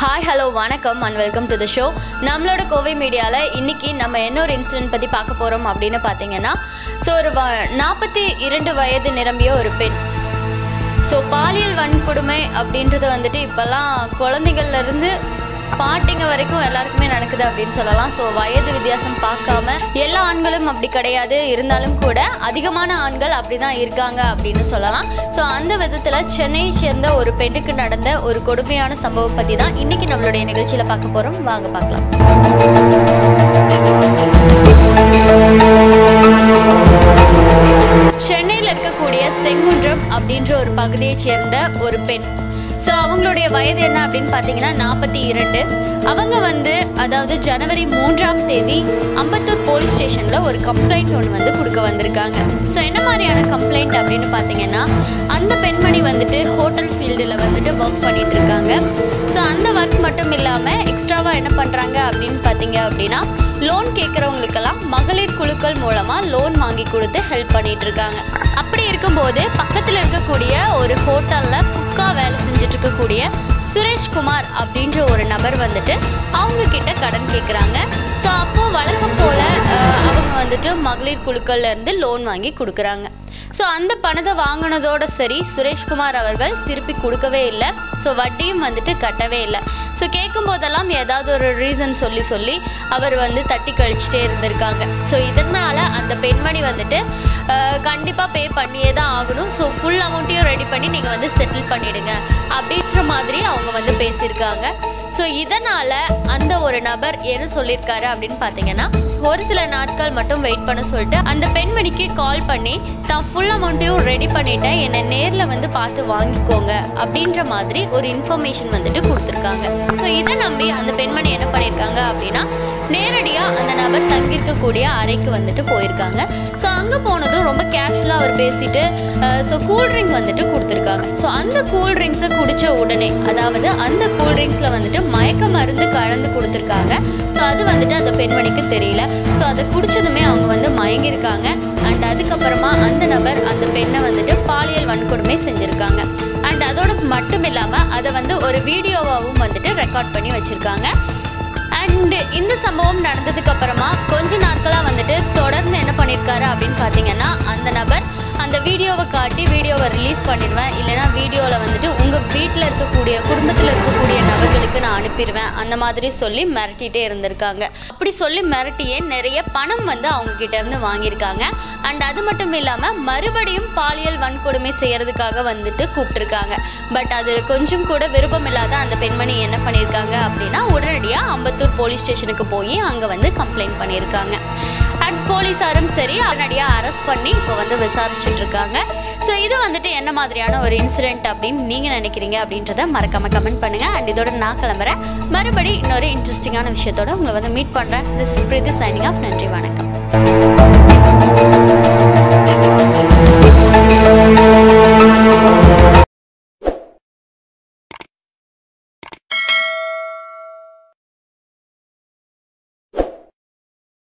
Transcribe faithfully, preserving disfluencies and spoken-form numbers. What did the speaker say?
Hi, hello, vanakkam and welcome to the show. நம்மளோட கோவை மீடியால இன்னைக்கு நம்ம என்ன ஒரு இன்சிடென்ட் பத்தி பார்க்க போறோம் அப்படினு பாத்தீங்கன்னா சோ ஒரு நாற்பத்தி இரண்டு வயது நிரம்பிய ஒரு பெண் சோ பாலியல் வன்கொடுமை அப்படின்றது வந்துட்டு இப்பலாம் குழந்தைகள்ல இருந்து பாட்டிங்க வரைக்கும் எல்லாருக்குமே நடக்குது அப்படின்னு சொல்லலாம். ஸோ வயது வித்தியாசம் பார்க்காம எல்லா ஆண்களும் அப்படி கிடையாது, இருந்தாலும் கூட அதிகமான ஆண்கள் அப்படி தான் இருக்காங்க அப்படின்னு சொல்லலாம். ஸோ அந்த விதத்தில் சென்னையை சேர்ந்த ஒரு பெண்ணுக்கு நடந்த ஒரு கொடுமையான சம்பவம் பற்றி தான் இன்னைக்கு நம்மளுடைய நிகழ்ச்சியில் பார்க்க போகிறோம். வாங்க பார்க்கலாம். சென்னையில் இருக்கக்கூடிய செங்குன்றம் அப்படின்ற ஒரு பகுதியை சேர்ந்த ஒரு பெண். ஸோ அவங்களுடைய வயது என்ன அப்படின்னு பார்த்தீங்கன்னா நாற்பத்தி இரண்டு. அவங்க வந்து அதாவது ஜனவரி மூன்றாம் தேதி அம்பத்தூர் போலீஸ் ஸ்டேஷனில் ஒரு கம்ப்ளைண்ட் ஒன்று வந்து கொடுக்க வந்திருக்காங்க. ஸோ என்ன மாதிரியான கம்ப்ளைண்ட் அப்படின்னு பார்த்தீங்கன்னா அந்த பெண்மணி வந்துட்டு ஹோட்டல் ஃபீல்டில் வந்துட்டு ஒர்க் பண்ணிட்டு இருக்காங்க. ஸோ அந்த ஒர்க் மட்டும் இல்லாமல் எக்ஸ்ட்ராவாக என்ன பண்ணுறாங்க அப்படின்னு பார்த்தீங்க அப்படின்னா லோன் கேட்குறவங்களுக்கெல்லாம் மகளிர் குழுக்கள் மூலமாக லோன் வாங்கி கொடுத்து ஹெல்ப் பண்ணிட்டு இருக்காங்க. அப்படி இருக்கும்போது பக்கத்தில் இருக்கக்கூடிய ஒரு ஹோட்டலில் குக்கா வேலை செஞ்சுட்டு இருக்கக்கூடிய சுரேஷ்குமார் அப்படின்ற ஒரு நபர் வந்துட்டு அவங்க கிட்ட கடன் கேட்குறாங்க. ஸோ அப்போது வழக்கம் போல் அவங்க வந்துட்டு மகளிர் குழுக்கள்ல இருந்து லோன் வாங்கி கொடுக்குறாங்க. ஸோ அந்த பணத்தை வாங்கினதோட சரி சுரேஷ்குமார் அவர்கள் திருப்பி கொடுக்கவே இல்லை. ஸோ வட்டியும் வந்துட்டு கட்டவே இல்லை. ஸோ கேட்கும் போதெல்லாம் ஏதாவது ஒரு ரீசன் சொல்லி சொல்லி அவர் வந்து தட்டி கழிச்சிட்டே இருந்திருக்காங்க. ஸோ இதனால் அந்த பெண்மணி வந்துட்டு கண்டிப்பாக பே பண்ணியே தான் ஆகணும், ஸோ ஃபுல் அமௌண்ட்டையும் ரெடி பண்ணி நீங்கள் வந்து செட்டில் பண்ணிவிடுங்க அப்படின்ற மாதிரி அவங்க வந்து பேசியிருக்காங்க. ஸோ இதனால் அந்த ஒரு நபர் என்ன சொல்லியிருக்காரு அப்படின்னு பார்த்தீங்கன்னா ஒரு சில நாட்கள் மட்டும் வெயிட் பண்ண சொல்லிட்டு அந்த பெண்மணிக்கு கால் பண்ணி தான் ஃபுல் அமௌண்ட்டையும் ரெடி பண்ணிட்டேன், என்னை நேரில் வந்து பார்த்து வாங்கிக்கோங்க அப்படின்ற மாதிரி ஒரு இன்ஃபர்மேஷன் வந்துட்டு கொடுத்துருக்காங்க. ஸோ இதை நம்பி அந்த பெண்மணி என்ன பண்ணியிருக்காங்க அப்படின்னா நேரடியாக அந்த நபர் தங்கியிருக்கக்கூடிய அறைக்கு வந்துட்டு போயிருக்காங்க. ஸோ அங்கே போனதும் ரொம்ப கேஷுவலாக அவர் பேசிட்டு ஸோ கூல்ட்ரிங்க் வந்துட்டு கொடுத்துருக்காங்க. ஸோ அந்த கூல்ட்ரிங்க்ஸை குடித்த உடனே அதாவது அந்த கூல்ட்ரிங்க்ஸில் வந்துட்டு மயக்க மருந்து கலந்து கொடுத்துருக்காங்க. ஸோ அது வந்துட்டு அந்த பெண்மணிக்கு தெரியல. ஸோ அதை குடித்ததுமே அவங்க வந்து மயங்கியிருக்காங்க. அண்ட் அதுக்கப்புறமா அந்த நபர் அந்த பெண்ணை வந்துட்டு பாலியல் வன்கொடுமை செஞ்சுருக்காங்க. அண்ட் அதோட மட்டும் இல்லாமல் அதை வந்து ஒரு வீடியோவாகவும் வந்துட்டு ரெக்கார்ட் பண்ணி வச்சுருக்காங்க. அண்டு இந்த சம்பவம் நடந்ததுக்கு அப்புறமா கொஞ்ச நாட்களாக வந்துட்டு தொடர்ந்து என்ன பண்ணியிருக்காரு அப்படின்னு பார்த்தீங்கன்னா அந்த நபர் அந்த வீடியோவை காட்டி வீடியோவை ரிலீஸ் பண்ணிடுவேன், இல்லைனா வீடியோவில் வந்துட்டு உங்கள் வீட்டில் இருக்கக்கூடிய குடும்பத்தில் இருக்கக்கூடிய நபர்களுக்கு நான் அனுப்பிடுவேன் அந்த மாதிரி சொல்லி மிரட்டிகிட்டே இருந்திருக்காங்க. அப்படி சொல்லி மிரட்டியே நிறைய பணம் வந்து அவங்க கிட்ட இருந்து வாங்கியிருக்காங்க. அண்ட் அது மட்டும் இல்லாமல் மறுபடியும் பாலியல் வன்கொடுமை செய்கிறதுக்காக வந்துட்டு கூப்பிட்டுருக்காங்க. பட் அது கொஞ்சம் கூட விருப்பம் இல்லாத அந்த பெண்மணி என்ன பண்ணியிருக்காங்க அப்படின்னா உடனடியாக அம்பத்தூர் போலீஸ் ஸ்டேஷனுக்கு போய் அங்கே வந்து கம்ப்ளைண்ட் பண்ணியிருக்காங்க. அண்ட் போலீஸாரும் சரி உடனடியாக அரெஸ்ட் பண்ணி இப்போ வந்து விசாரிச்சுட்டு இருக்காங்க. ஸோ இது வந்துட்டு என்ன மாதிரியான ஒரு இன்சிடென்ட் அப்படின்னு நீங்கள் நினைக்கிறீங்க அப்படின்றத மறக்காமல் கமெண்ட் பண்ணுங்கள். அண்ட் இதோட நான் கிளம்புறேன். மறுபடி இன்னொரு இன்ட்ரெஸ்டிங்கான விஷயத்தோட உங்களை வந்து மீட் பண்ணுறேன். This is Preethi signing off. நன்றி, வணக்கம்.